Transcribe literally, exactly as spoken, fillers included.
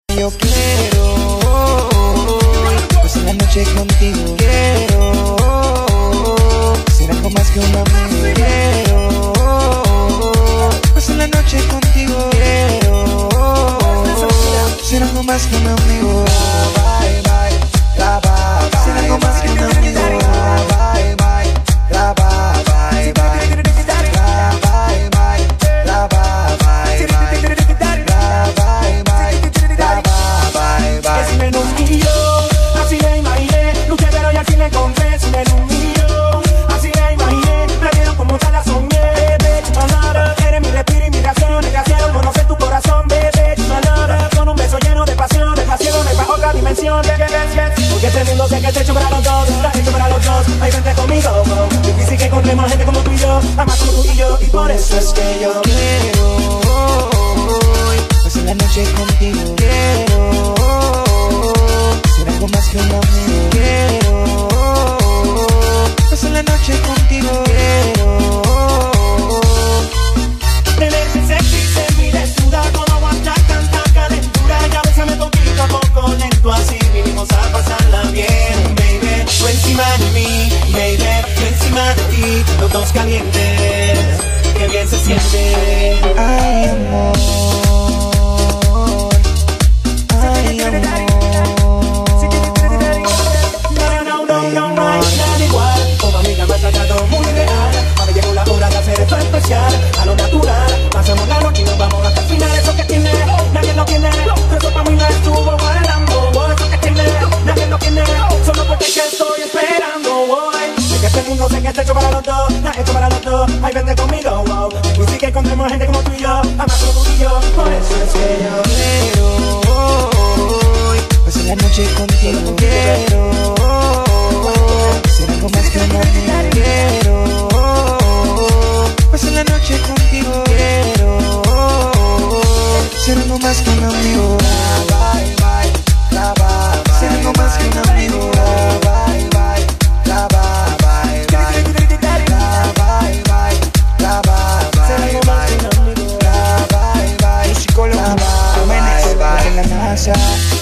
Yo quiero pasar la noche contigo. Quiero ser algo más que un amigo. Quiero pasar la noche contigo. Quiero ser algo más que un amigo. Bye, bye, la bye, bye. Ser algo más que un amigo. Bye, bye, la bye, bye, bye. La bye, bye, la bye, bye, bye. La bye, bye, la bye, bye, bye. Que si me lo humilló, así le imaginé. Luché pero ya sí le encontré. Si me lo humilló, así le imaginé. Me vieron como tal la soñé. Bebé, tu palabra, eres mi respiro y mi reacción. Desgraciado, conocer tu corazón, bebé, tu palabra. Con un beso lleno de pasión, despaciéndome para otra dimensión. Porque este mundo sé que está hecho para los dos, está hecho para los dos. Ahí vente conmigo, oh. Difícil que encontremos gente como tú y yo, amas como tú y yo. Y por eso es que yo quiero pasar la noche contigo. Quiero ser algo más que un amigo. Quiero pasar la noche contigo. Quiero tenerte sexy, se mire desnuda, todo aguanta tanta calentura. Ya bésame poquito a poco, lento, así vinimos a pasarla bien, baby. Tú encima de mí, baby, yo encima de ti, los dos calientes, que bien se siente. ay, amor, ay, amor. No, no, no, no, no hay nada igual. Como amiga me ha tratado muy real. Ahora llegó la hora de hacer esto especial, a lo natural. Pasamos la noche y nos vamos hasta el final. Eso que tiene, nadie lo tiene. Eso para mí no estuvo bailando. Eso que tiene, nadie lo tiene. Solo porque es que estoy esperando, boy. Sé que este mundo sé que está hecho para los dos, está hecho para los dos. Ay, vente conmigo, wow. Y sí que encontremos gente como tú y yo, amas como tú y yo. Por eso es que yo quiero pasar la noche contigo. Quiero ser algo más que un amigo. Quiero pasar la noche contigo. Quiero ser algo más que un amigo. Bye, bye, la bye, bye. Ser algo más que un amigo. Bye, bye, la bye, bye, bye. La bye, bye, la bye, bye, bye. La bye, bye, psicólogo, bye, bye, en la NASA.